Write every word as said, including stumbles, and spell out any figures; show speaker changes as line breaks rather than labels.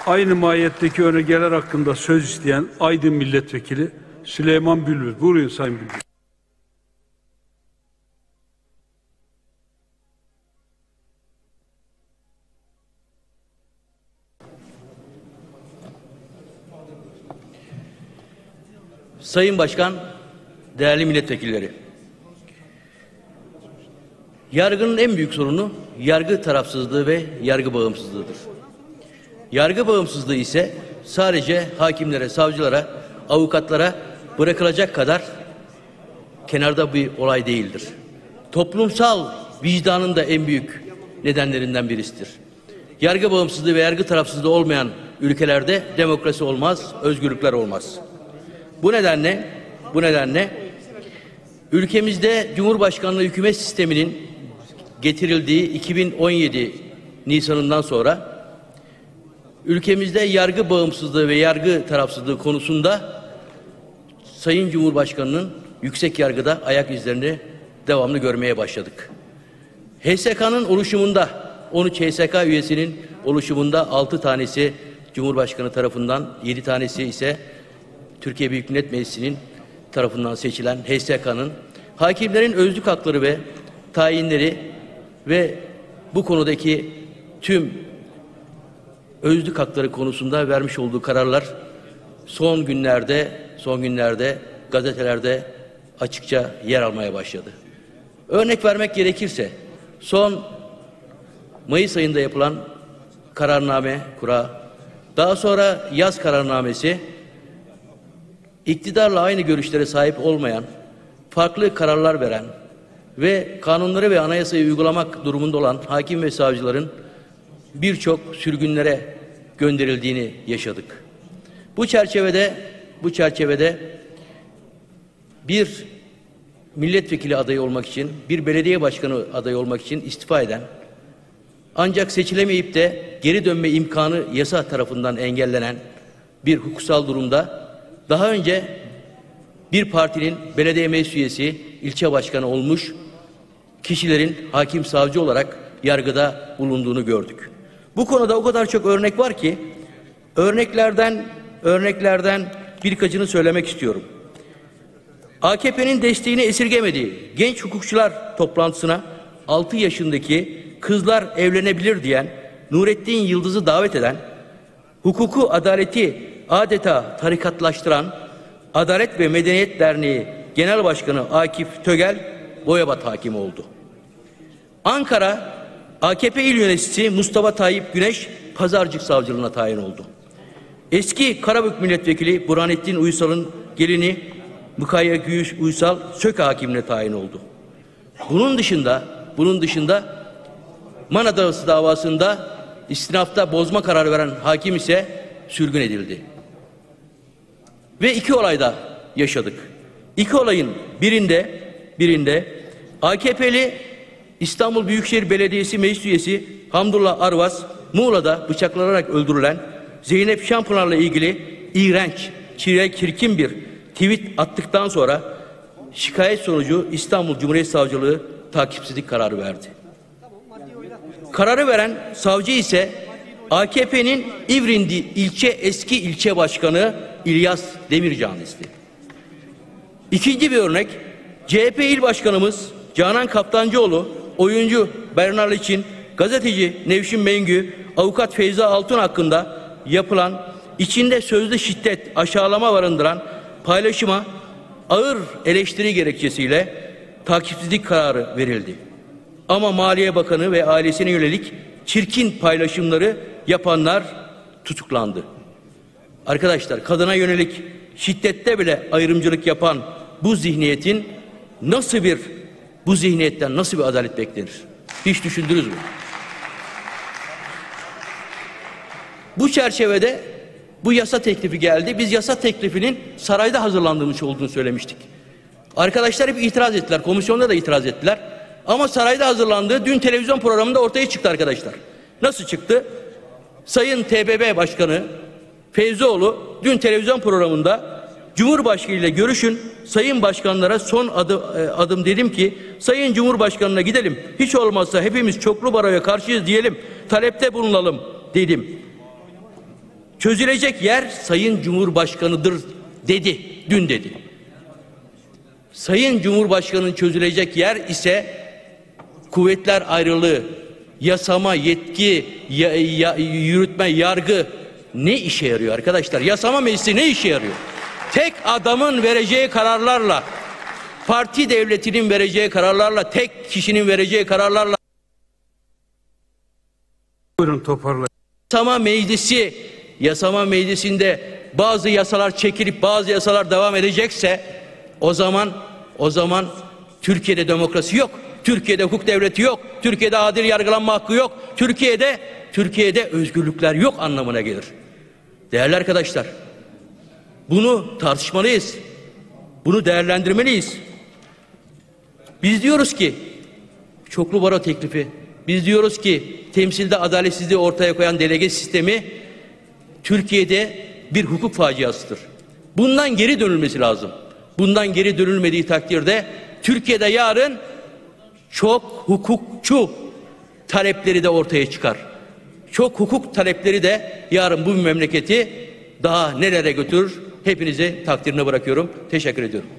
Aynı mahiyetteki önergeler hakkında söz isteyen Aydın Milletvekili Süleyman Bülbül. Buyurun Sayın Bülbül.
Sayın Başkan, değerli milletvekilleri. Yargının en büyük sorunu yargı tarafsızlığı ve yargı bağımsızlığıdır. Yargı bağımsızlığı ise sadece hakimlere, savcılara, avukatlara bırakılacak kadar kenarda bir olay değildir. Toplumsal vicdanın da en büyük nedenlerinden birisidir. Yargı bağımsızlığı ve yargı tarafsızlığı olmayan ülkelerde demokrasi olmaz, özgürlükler olmaz. Bu nedenle, bu nedenle ülkemizde Cumhurbaşkanlığı hükümet sisteminin getirildiği iki bin on yedi Nisan'ından sonra ülkemizde yargı bağımsızlığı ve yargı tarafsızlığı konusunda Sayın Cumhurbaşkanı'nın yüksek yargıda ayak izlerini devamlı görmeye başladık. H S K'nın oluşumunda, on üç H S K üyesinin oluşumunda altı tanesi Cumhurbaşkanı tarafından, yedi tanesi ise Türkiye Büyük Millet Meclisi'nin tarafından seçilen H S K'nın hakimlerin özlük hakları ve tayinleri ve bu konudaki tüm özlük hakları konusunda vermiş olduğu kararlar son günlerde son günlerde gazetelerde açıkça yer almaya başladı. Örnek vermek gerekirse son Mayıs ayında yapılan kararname, kura, daha sonra yaz kararnamesi, iktidarla aynı görüşlere sahip olmayan, farklı kararlar veren ve kanunları ve anayasayı uygulamak durumunda olan hakim ve savcıların birçok sürgünlere gönderildiğini yaşadık. Bu çerçevede bu çerçevede bir milletvekili adayı olmak için, bir belediye başkanı adayı olmak için istifa eden, ancak seçilemeyip de geri dönme imkanı yasa tarafından engellenen bir hukuksal durumda daha önce bir partinin belediye meclis üyesi, ilçe başkanı olmuş kişilerin hakim savcı olarak yargıda bulunduğunu gördük. Bu konuda o kadar çok örnek var ki örneklerden örneklerden birkaçını söylemek istiyorum. A K P'nin desteğini esirgemediği genç hukukçular toplantısına altı yaşındaki kızlar evlenebilir diyen Nurettin Yıldız'ı davet eden, hukuku, adaleti adeta tarikatlaştıran Adalet ve Medeniyet Derneği Genel Başkanı Akif Tögel Boyabat hakimi oldu. Ankara A K P İl Yöneticisi Mustafa Tayyip Güneş Pazarcık Savcılığına tayin oldu. Eski Karabük Milletvekili Burhanettin Uysal'ın gelini Mukayyer Güyüş Uysal Sök hakimine tayin oldu. Bunun dışında bunun dışında Mana Dağısı davasında istinafta bozma kararı veren hakim ise sürgün edildi. Ve iki olayda yaşadık. İki olayın birinde birinde A K P'li İstanbul Büyükşehir Belediyesi Meclis Üyesi Hamdullah Arvas Muğla'da bıçaklanarak öldürülen Zeynep Şampınar'la ilgili iğrenç, çirkin bir tweet attıktan sonra şikayet sonucu İstanbul Cumhuriyet Savcılığı takipsizlik kararı verdi. Kararı veren savcı ise A K P'nin İvrindi ilçe eski ilçe başkanı İlyas Demircan'ızdı. İkinci bir örnek, C H P İl Başkanımız Canan Kaptancıoğlu, oyuncu Bernard için gazeteci Nevşin Mengü, avukat Feyza Altun hakkında yapılan içinde sözlü şiddet, aşağılama barındıran paylaşıma ağır eleştiri gerekçesiyle takipsizlik kararı verildi. Ama Maliye Bakanı ve ailesine yönelik çirkin paylaşımları yapanlar tutuklandı. Arkadaşlar, kadına yönelik şiddette bile ayrımcılık yapan bu zihniyetin nasıl bir bu zihniyetten nasıl bir adalet beklenir? Hiç düşündünüz mü? Bu çerçevede bu yasa teklifi geldi. Biz yasa teklifinin sarayda hazırlandığımız olduğunu söylemiştik. Arkadaşlar hep itiraz ettiler. Komisyonda da itiraz ettiler. Ama sarayda hazırlandığı dün televizyon programında ortaya çıktı arkadaşlar. Nasıl çıktı? Sayın T B B Başkanı Feyzoğlu dün televizyon programında Cumhurbaşkanı ile görüşün, sayın başkanlara son adım, adım dedim ki sayın Cumhurbaşkanı'na gidelim, hiç olmazsa hepimiz çoklu baroya karşıyız diyelim, talepte bulunalım dedim. Çözülecek yer Sayın Cumhurbaşkanı'dır dedi, dün dedi. Sayın Cumhurbaşkanı'nın çözülecek yer ise kuvvetler ayrılığı, yasama, yetki, ya, ya, yürütme, yargı ne işe yarıyor arkadaşlar? Yasama meclisi ne işe yarıyor? Tek adamın vereceği kararlarla, parti devletinin vereceği kararlarla, tek kişinin vereceği kararlarla
Buyurun toparlayın.
yasama meclisi, yasama meclisinde bazı yasalar çekilip bazı yasalar devam edecekse o zaman o zaman Türkiye'de demokrasi yok. Türkiye'de hukuk devleti yok. Türkiye'de adil yargılanma hakkı yok. Türkiye'de Türkiye'de özgürlükler yok anlamına gelir. Değerli arkadaşlar, bunu tartışmalıyız. Bunu değerlendirmeliyiz. Biz diyoruz ki çoklu baro teklifi, biz diyoruz ki temsilde adaletsizliği ortaya koyan delege sistemi Türkiye'de bir hukuk faciasıdır. Bundan geri dönülmesi lazım. Bundan geri dönülmediği takdirde Türkiye'de yarın çok hukukçu talepleri de ortaya çıkar. Çok hukuk talepleri de yarın bu memleketi daha nerelere götürür? Hepinizi takdirine bırakıyorum. Teşekkür ediyorum.